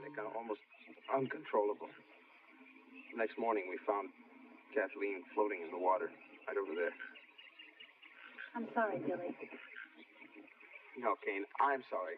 panic, almost uncontrollable. The next morning, we found Kathleen floating in the water, right over there. I'm sorry, Billy. No, Kane, I'm sorry.